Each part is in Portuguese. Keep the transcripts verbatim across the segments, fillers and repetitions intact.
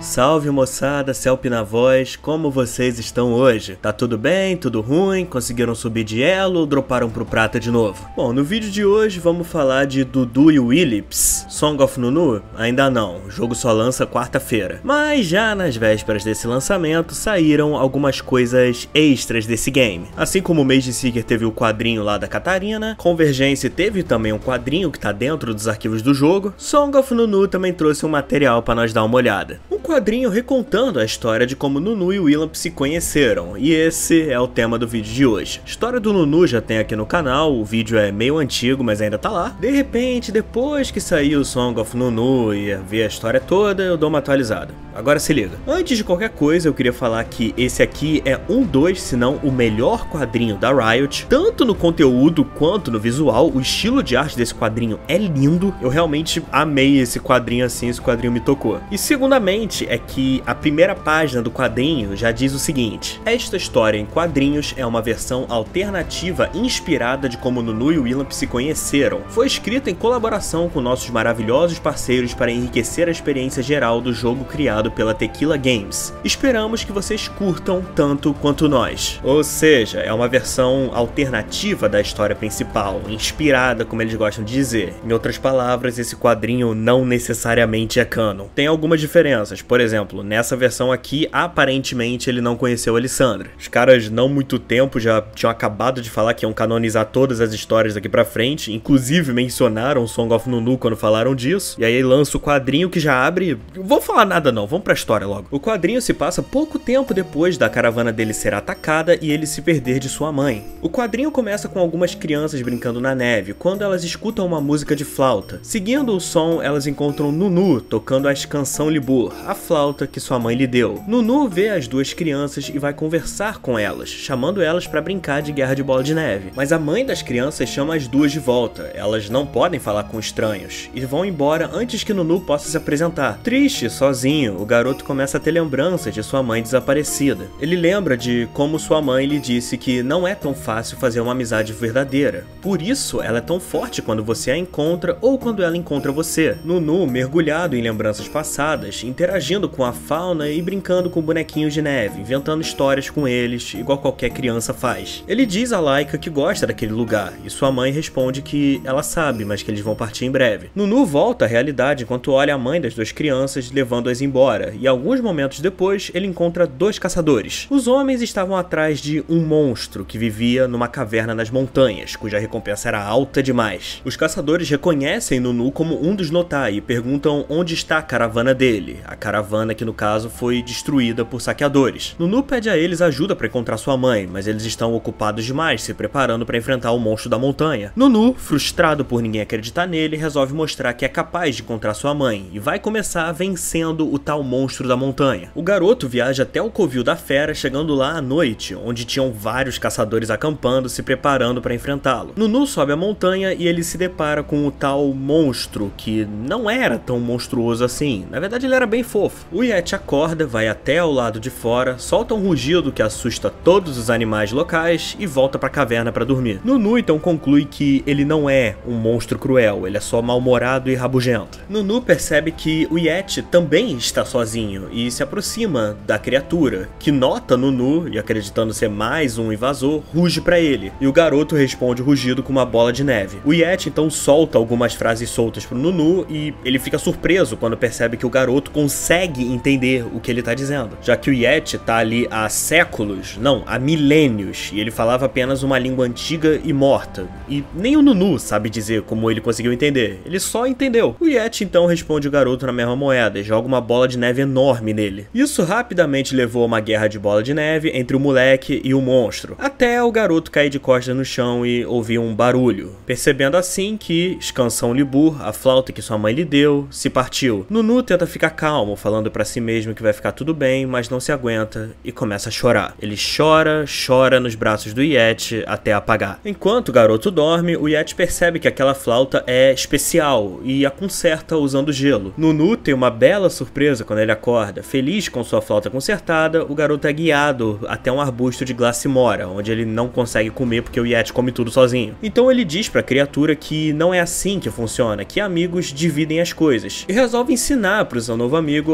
Salve moçada, Celp na voz, como vocês estão hoje? Tá tudo bem? Tudo ruim? Conseguiram subir de elo ou droparam pro prata de novo? Bom, no vídeo de hoje vamos falar de Dudu e Willips. Song of Nunu? Ainda não, o jogo só lança quarta-feira. Mas já nas vésperas desse lançamento saíram algumas coisas extras desse game. Assim como o Mage Seeker teve o quadrinho lá da Catarina, Convergence teve também um quadrinho que tá dentro dos arquivos do jogo, Song of Nunu também trouxe um material pra nós dar uma olhada. Um quadrinho recontando a história de como Nunu e Willamp se conheceram, e esse é o tema do vídeo de hoje. A história do Nunu já tem aqui no canal, o vídeo é meio antigo, mas ainda tá lá. De repente, depois que saiu o Song of Nunu e ver a história toda, eu dou uma atualizada. Agora se liga. Antes de qualquer coisa, eu queria falar que esse aqui é um dos, se não o melhor quadrinho da Riot, tanto no conteúdo quanto no visual. O estilo de arte desse quadrinho é lindo, eu realmente amei esse quadrinho assim, esse quadrinho me tocou. E segundamente, é que a primeira página do quadrinho já diz o seguinte: esta história em quadrinhos é uma versão alternativa inspirada de como Nunu e Willamp se conheceram. Foi escrita em colaboração com nossos maravilhosos parceiros para enriquecer a experiência geral do jogo criado pela Tequila Games. Esperamos que vocês curtam tanto quanto nós. Ou seja, é uma versão alternativa da história principal, inspirada, como eles gostam de dizer. Em outras palavras, esse quadrinho não necessariamente é canon. Tem algumas diferenças, por exemplo, nessa versão aqui, aparentemente ele não conheceu a Lissandra. Os caras não muito tempo já tinham acabado de falar que iam canonizar todas as histórias daqui pra frente, inclusive mencionaram Song of Nunu quando falaram disso, e aí lança o quadrinho que já abre... Vou falar nada não, vamos pra história logo. O quadrinho se passa pouco tempo depois da caravana dele ser atacada e ele se perder de sua mãe. O quadrinho começa com algumas crianças brincando na neve, quando elas escutam uma música de flauta. Seguindo o som, elas encontram Nunu tocando a Canção Libur, a flauta que sua mãe lhe deu. Nunu vê as duas crianças e vai conversar com elas, chamando elas para brincar de guerra de bola de neve. Mas a mãe das crianças chama as duas de volta, elas não podem falar com estranhos, e vão embora antes que Nunu possa se apresentar. Triste, sozinho, o garoto começa a ter lembranças de sua mãe desaparecida. Ele lembra de como sua mãe lhe disse que não é tão fácil fazer uma amizade verdadeira. Por isso, ela é tão forte quando você a encontra ou quando ela encontra você. Nunu, mergulhado em lembranças passadas, interagindo com a fauna e brincando com bonequinhos de neve, inventando histórias com eles, igual qualquer criança faz. Ele diz a Laika que gosta daquele lugar, e sua mãe responde que ela sabe, mas que eles vão partir em breve. Nunu volta à realidade enquanto olha a mãe das duas crianças, levando-as embora, e alguns momentos depois, ele encontra dois caçadores. Os homens estavam atrás de um monstro que vivia numa caverna nas montanhas, cuja recompensa era alta demais. Os caçadores reconhecem Nunu como um dos Notai e perguntam onde está a caravana dele, a caravana que no caso foi destruída por saqueadores. Nunu pede a eles ajuda para encontrar sua mãe, mas eles estão ocupados demais se preparando para enfrentar o monstro da montanha. Nunu, frustrado por ninguém acreditar nele, resolve mostrar que é capaz de encontrar sua mãe e vai começar vencendo o tal monstro da montanha. O garoto viaja até o covil da fera, chegando lá à noite, onde tinham vários caçadores acampando, se preparando para enfrentá-lo. Nunu sobe a montanha e ele se depara com o tal monstro, que não era tão monstruoso assim. Na verdade ele era bem fofo. O Yeti acorda, vai até ao lado de fora, solta um rugido que assusta todos os animais locais e volta para a caverna para dormir. Nunu então conclui que ele não é um monstro cruel, ele é só mal-humorado e rabugento. Nunu percebe que o Yeti também está sozinho e se aproxima da criatura, que nota Nunu e, acreditando ser mais um invasor, ruge para ele. E o garoto responde o rugido com uma bola de neve. O Yeti então solta algumas frases soltas pro Nunu e ele fica surpreso quando percebe que o garoto consegue entender o que ele tá dizendo, já que o Yeti tá ali há séculos, não, há milênios, e ele falava apenas uma língua antiga e morta, e nem o Nunu sabe dizer como ele conseguiu entender, ele só entendeu. O Yeti então responde o garoto na mesma moeda e joga uma bola de neve enorme nele. Isso rapidamente levou a uma guerra de bola de neve entre o moleque e o monstro, até o garoto cair de costas no chão e ouvir um barulho, percebendo assim que Canção Libur, a flauta que sua mãe lhe deu, se partiu. Nunu tenta ficar calmo, falando pra si mesmo que vai ficar tudo bem, mas não se aguenta e começa a chorar. Ele chora, chora nos braços do Yeti até apagar. Enquanto o garoto dorme, o Yeti percebe que aquela flauta é especial e a conserta usando gelo. Nunu tem uma bela surpresa quando ele acorda. Feliz com sua flauta consertada, o garoto é guiado até um arbusto de Glacimora, onde ele não consegue comer porque o Yeti come tudo sozinho. Então ele diz pra criatura que não é assim que funciona, que amigos dividem as coisas, e resolve ensinar pro seu novo amigo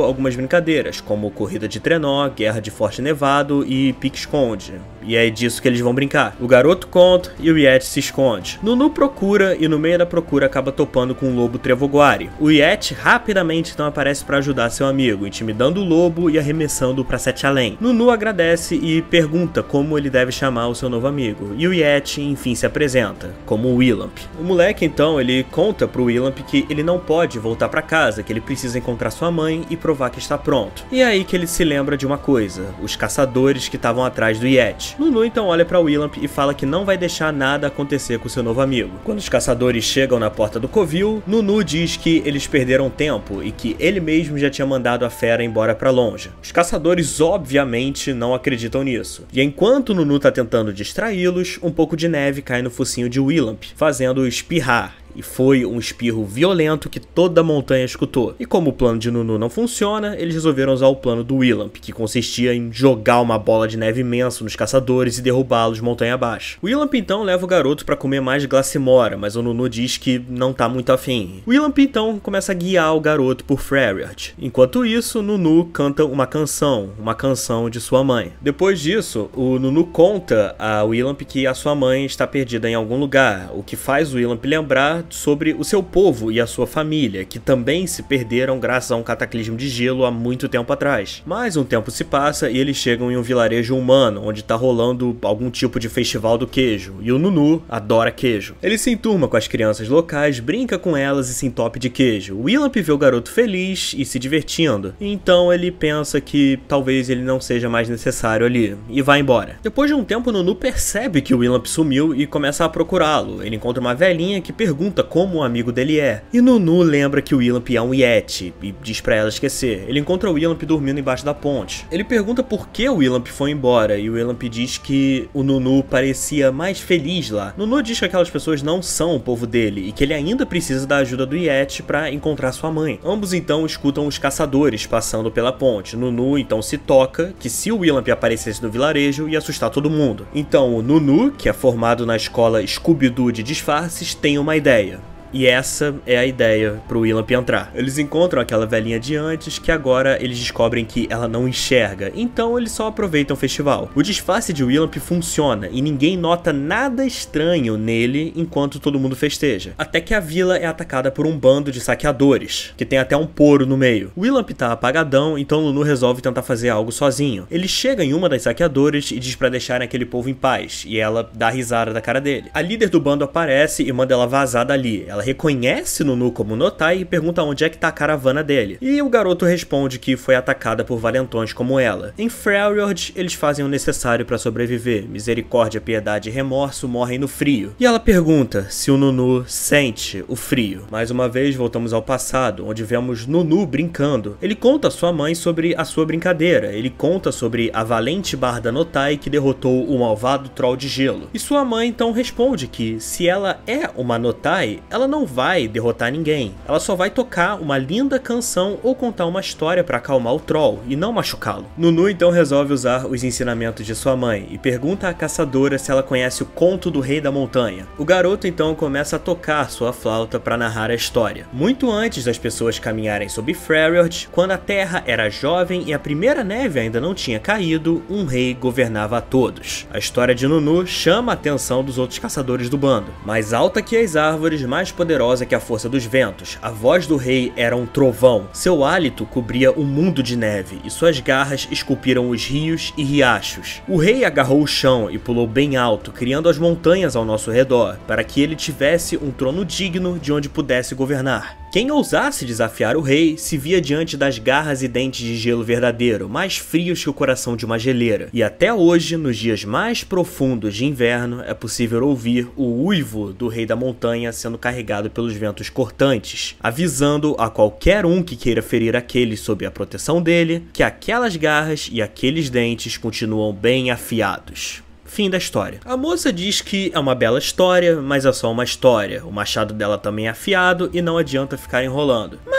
algumas brincadeiras, como corrida de trenó, guerra de Forte Nevado e pique-esconde. E é disso que eles vão brincar. O garoto conta e o Yeti se esconde. Nunu procura e no meio da procura acaba topando com o lobo Trevoguari. O Yeti rapidamente então aparece para ajudar seu amigo, intimidando o lobo e arremessando-o para Sete Além. Nunu agradece e pergunta como ele deve chamar o seu novo amigo. E o Yeti enfim se apresenta, como o Willamp. O moleque então ele conta pro Willamp que ele não pode voltar para casa, que ele precisa encontrar sua mãe e provar que está pronto. E é aí que ele se lembra de uma coisa, os caçadores que estavam atrás do Yeti. Nunu então olha para Willamp e fala que não vai deixar nada acontecer com seu novo amigo. Quando os caçadores chegam na porta do covil, Nunu diz que eles perderam tempo e que ele mesmo já tinha mandado a fera embora para longe. Os caçadores obviamente não acreditam nisso. E enquanto Nunu tá tentando distraí-los, um pouco de neve cai no focinho de Willamp, fazendo-o espirrar. E foi um espirro violento que toda a montanha escutou. E como o plano de Nunu não funciona, eles resolveram usar o plano do Willamp, que consistia em jogar uma bola de neve imensa nos caçadores e derrubá-los montanha abaixo. O Willamp então leva o garoto para comer mais glacimora, mas o Nunu diz que não tá muito afim. O Willamp então começa a guiar o garoto por Freljord. Enquanto isso, Nunu canta uma canção, uma canção de sua mãe. Depois disso, o Nunu conta a Willamp que a sua mãe está perdida em algum lugar, o que faz o Willamp lembrar sobre o seu povo e a sua família, que também se perderam graças a um cataclismo de gelo há muito tempo atrás. Mas um tempo se passa e eles chegam em um vilarejo humano, onde está rolando algum tipo de festival do queijo, e o Nunu adora queijo. Ele se enturma com as crianças locais, brinca com elas e se entope de queijo. O Willamp vê o garoto feliz e se divertindo, e então ele pensa que talvez ele não seja mais necessário ali, e vai embora. Depois de um tempo, o Nunu percebe que o Willamp sumiu e começa a procurá-lo. Ele encontra uma velhinha que pergunta como o amigo dele é. E Nunu lembra que o Willamp é um Yeti e diz pra ela esquecer. Ele encontra o Willamp dormindo embaixo da ponte. Ele pergunta por que o Willamp foi embora e o Willamp diz que o Nunu parecia mais feliz lá. Nunu diz que aquelas pessoas não são o povo dele e que ele ainda precisa da ajuda do Yeti pra encontrar sua mãe. Ambos então escutam os caçadores passando pela ponte. Nunu então se toca que se o Willamp aparecesse no vilarejo ia assustar todo mundo. Então o Nunu, que é formado na escola Scooby-Doo de disfarces, tem uma ideia. E essa é a ideia pro Willamp entrar. Eles encontram aquela velhinha de antes, que agora eles descobrem que ela não enxerga, então eles só aproveitam o festival. O disfarce de Willamp funciona e ninguém nota nada estranho nele enquanto todo mundo festeja. Até que a vila é atacada por um bando de saqueadores, que tem até um poro no meio. O Willamp tá apagadão, então Nunu resolve tentar fazer algo sozinho. Ele chega em uma das saqueadoras e diz pra deixarem aquele povo em paz, e ela dá risada da cara dele. A líder do bando aparece e manda ela vazar dali. Ela reconhece Nunu como Notai e pergunta onde é que tá a caravana dele. E o garoto responde que foi atacada por valentões como ela. Em Freljord, eles fazem o necessário para sobreviver. Misericórdia, piedade e remorso morrem no frio. E ela pergunta se o Nunu sente o frio. Mais uma vez, voltamos ao passado, onde vemos Nunu brincando. Ele conta a sua mãe sobre a sua brincadeira. Ele conta sobre a valente barda Notai que derrotou o malvado troll de gelo. E sua mãe então responde que se ela é uma Notai, ela não vai derrotar ninguém. Ela só vai tocar uma linda canção ou contar uma história para acalmar o troll e não machucá-lo. Nunu então resolve usar os ensinamentos de sua mãe e pergunta à caçadora se ela conhece o conto do Rei da Montanha. O garoto então começa a tocar sua flauta para narrar a história. Muito antes das pessoas caminharem sob Freljord, quando a terra era jovem e a primeira neve ainda não tinha caído, um rei governava a todos. A história de Nunu chama a atenção dos outros caçadores do bando. Mais alta que as árvores, mais poderosa que a força dos ventos. A voz do rei era um trovão. Seu hálito cobria o mundo de neve e suas garras esculpiram os rios e riachos. O rei agarrou o chão e pulou bem alto, criando as montanhas ao nosso redor, para que ele tivesse um trono digno de onde pudesse governar. Quem ousasse desafiar o rei se via diante das garras e dentes de gelo verdadeiro, mais frios que o coração de uma geleira. E até hoje, nos dias mais profundos de inverno, é possível ouvir o uivo do Rei da Montanha sendo carregado pelos ventos cortantes, avisando a qualquer um que queira ferir aqueles sob a proteção dele, que aquelas garras e aqueles dentes continuam bem afiados. Fim da história. A moça diz que é uma bela história, mas é só uma história. O machado dela também é afiado e não adianta ficar enrolando. Mas toda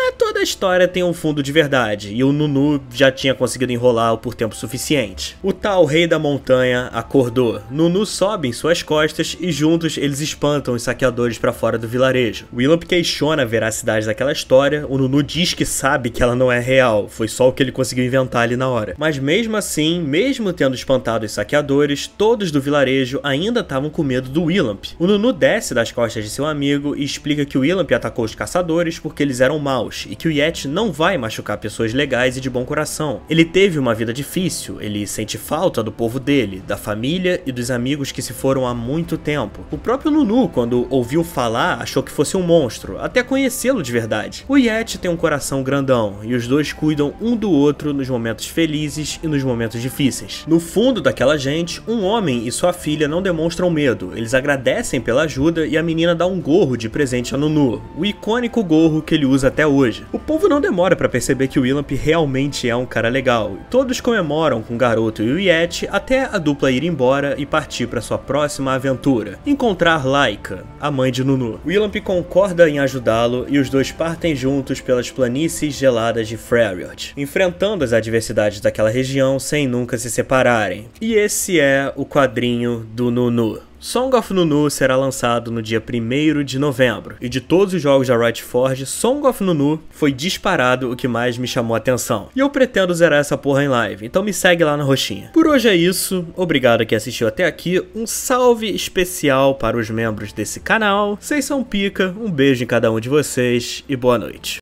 a história tem um fundo de verdade, e o Nunu já tinha conseguido enrolá-lo por tempo suficiente. O tal Rei da Montanha acordou. Nunu sobe em suas costas e juntos eles espantam os saqueadores para fora do vilarejo. O Willamp questiona a veracidade daquela história, o Nunu diz que sabe que ela não é real, foi só o que ele conseguiu inventar ali na hora. Mas mesmo assim, mesmo tendo espantado os saqueadores, todos do vilarejo ainda estavam com medo do Willamp. O Nunu desce das costas de seu amigo e explica que o Willamp atacou os caçadores porque eles eram maus e que o Yeti não vai machucar pessoas legais e de bom coração. Ele teve uma vida difícil, ele sente falta do povo dele, da família e dos amigos que se foram há muito tempo. O próprio Nunu, quando ouviu falar, achou que fosse um monstro, até conhecê-lo de verdade. O Yeti tem um coração grandão e os dois cuidam um do outro nos momentos felizes e nos momentos difíceis. No fundo daquela gente, um homem e sua filha não demonstram medo, eles agradecem pela ajuda e a menina dá um gorro de presente a Nunu, o icônico gorro que ele usa até hoje. O povo não demora para perceber que o Willamp realmente é um cara legal, e todos comemoram com o garoto e o Yeti até a dupla ir embora e partir para sua próxima aventura, encontrar Laika, a mãe de Nunu. O Willamp concorda em ajudá-lo e os dois partem juntos pelas planícies geladas de Freljord, enfrentando as adversidades daquela região sem nunca se separarem. E esse é o quadrinho do Nunu. Song of Nunu será lançado no dia primeiro de novembro, e de todos os jogos da Riot Forge, Song of Nunu foi disparado o que mais me chamou a atenção. E eu pretendo zerar essa porra em live, então me segue lá na roxinha. Por hoje é isso, obrigado a quem assistiu até aqui, um salve especial para os membros desse canal, vocês são pica, um beijo em cada um de vocês e boa noite.